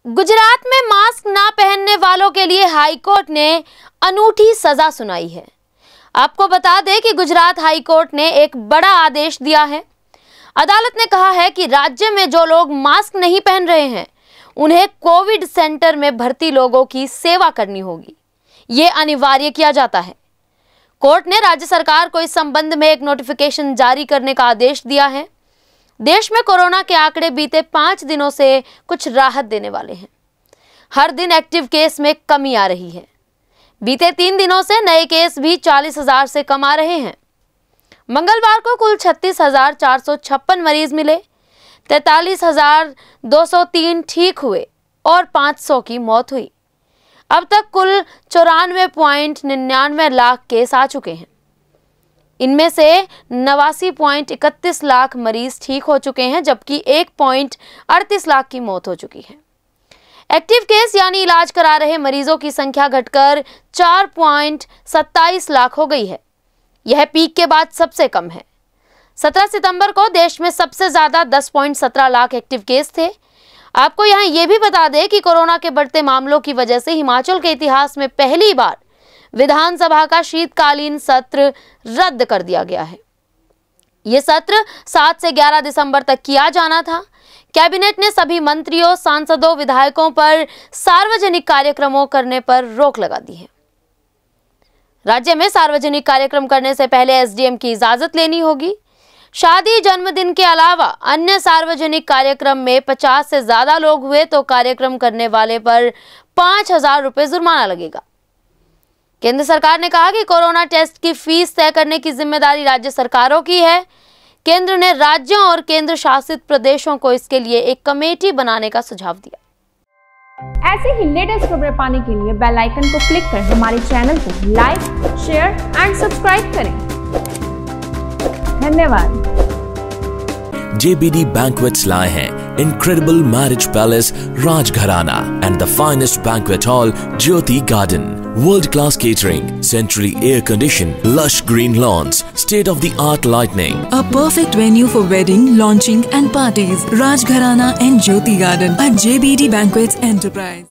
गुजरात में मास्क ना पहनने वालों के लिए हाईकोर्ट ने अनूठी सजा सुनाई है। आपको बता दें कि गुजरात हाईकोर्ट ने एक बड़ा आदेश दिया है। अदालत ने कहा है कि राज्य में जो लोग मास्क नहीं पहन रहे हैं उन्हें कोविड सेंटर में भर्ती लोगों की सेवा करनी होगी। ये अनिवार्य किया जाता है। कोर्ट ने राज्य सरकार को इस संबंध में एक नोटिफिकेशन जारी करने का आदेश दिया है। देश में कोरोना के आंकड़े बीते 5 दिनों से कुछ राहत देने वाले हैं। हर दिन एक्टिव केस में कमी आ रही है। बीते 3 दिनों से नए केस भी 40,000 से कम आ रहे हैं। मंगलवार को कुल 36,456 मरीज मिले, 43,203 ठीक हुए और 500 की मौत हुई। अब तक कुल 94.99 लाख केस आ चुके हैं। इनमें से 89.31 लाख मरीज ठीक हो चुके हैं, जबकि 1.38 लाख की मौत हो चुकी है। एक्टिव केस यानी इलाज करा रहे मरीजों की संख्या घटकर 4.27 लाख हो गई है। यह पीक के बाद सबसे कम है। 17 सितंबर को देश में सबसे ज्यादा 10.17 लाख एक्टिव केस थे। आपको यहां यह भी बता दें कि कोरोना के बढ़ते मामलों की वजह से हिमाचल के इतिहास में पहली बार विधानसभा का शीतकालीन सत्र रद्द कर दिया गया है। यह सत्र 7 से 11 दिसंबर तक किया जाना था। कैबिनेट ने सभी मंत्रियों, सांसदों, विधायकों पर सार्वजनिक कार्यक्रमों करने पर रोक लगा दी है। राज्य में सार्वजनिक कार्यक्रम करने से पहले एसडीएम की इजाजत लेनी होगी। शादी, जन्मदिन के अलावा अन्य सार्वजनिक कार्यक्रम में 50 से ज्यादा लोग हुए तो कार्यक्रम करने वाले पर 5,000 रुपए जुर्माना लगेगा। केंद्र सरकार ने कहा कि कोरोना टेस्ट की फीस तय करने की जिम्मेदारी राज्य सरकारों की है। केंद्र ने राज्यों और केंद्र शासित प्रदेशों को इसके लिए एक कमेटी बनाने का सुझाव दिया। ऐसे ही लेटेस्ट खबरें पाने के लिए बेल आइकन को क्लिक कर हमारे चैनल को लाइक, शेयर एंड सब्सक्राइब करें। धन्यवाद। JBD Banquets लाए हैं incredible marriage palace Rajgharana and the finest banquet hall Jyoti Garden. World-class catering, centrally air-conditioned, lush green lawns, state-of-the-art lighting. A perfect venue for wedding, launching and parties. Rajgharana and Jyoti Garden at JBD Banquets Enterprise.